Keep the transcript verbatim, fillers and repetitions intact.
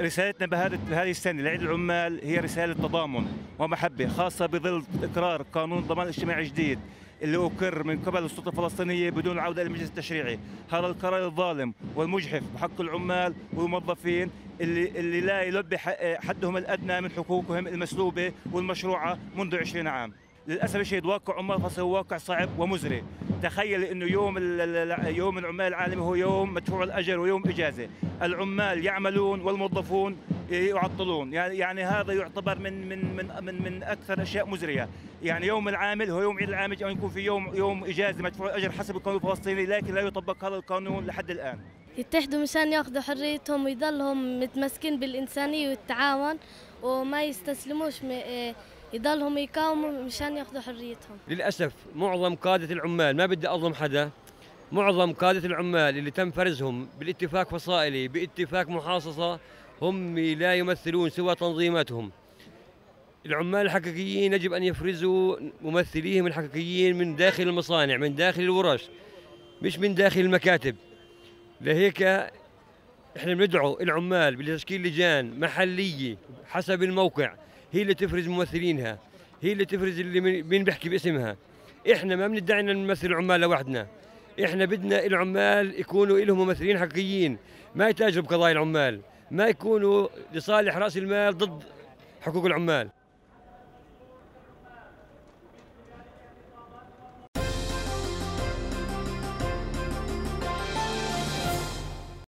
رسالتنا بهذه بهذه السنة لعيد العمال هي رسالة تضامن ومحبة، خاصة بظل إقرار قانون الضمان الاجتماعي الجديد اللي أقر من قبل السلطة الفلسطينية بدون عودة إلى المجلس التشريعي. هذا القرار الظالم والمجحف بحق العمال والموظفين اللي اللي لا يلبي حدهم الأدنى من حقوقهم المسلوبة والمشروعة منذ عشرين عام. للاسف الشديد واقع عمال فصل هو واقع صعب ومزري. تخيل انه يوم يوم العمال العالمي هو يوم مدفوع الاجر ويوم اجازه، العمال يعملون والموظفون يعطلون، يعني يعني هذا يعتبر من من من من, من اكثر اشياء مزريه. يعني يوم العامل هو يوم عيد العامل او يكون في يوم يوم اجازه مدفوع الاجر حسب القانون الفلسطيني، لكن لا يطبق هذا القانون لحد الان. يتحدوا مشان ياخذوا حريتهم ويضلهم متمسكين بالإنسانية والتعاون وما يستسلموش، يضلهم يقاوموا مشان ياخذوا حريتهم. للأسف معظم قادة العمال، ما بدي أظلم حدا، معظم قادة العمال اللي تم فرزهم بالاتفاق فصائلي باتفاق محاصصة هم لا يمثلون سوى تنظيماتهم. العمال الحقيقيين يجب أن يفرزوا ممثليهم الحقيقيين من داخل المصانع، من داخل الورش، مش من داخل المكاتب. لهيك احنا بندعو العمال بتشكيل لجان محليه حسب الموقع، هي اللي تفرز ممثلينها، هي اللي تفرز اللي مين بيحكي باسمها. احنا ما بندعي ان نمثل العمال لوحدنا، احنا بدنا العمال يكونوا لهم ممثلين حقيقيين، ما يتاجروا بقضايا العمال، ما يكونوا لصالح راس المال ضد حقوق العمال.